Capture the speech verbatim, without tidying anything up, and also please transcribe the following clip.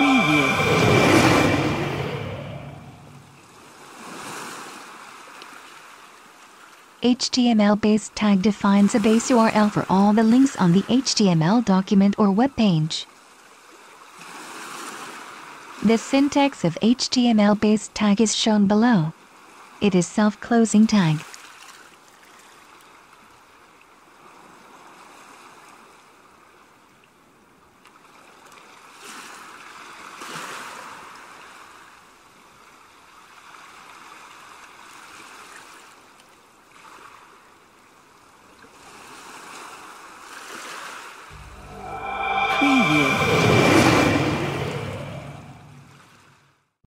Preview. H T M L-based tag defines a base U R L for all the links on the H T M L document or web page. The syntax of H T M L-based tag is shown below. It is self-closing tag. Preview.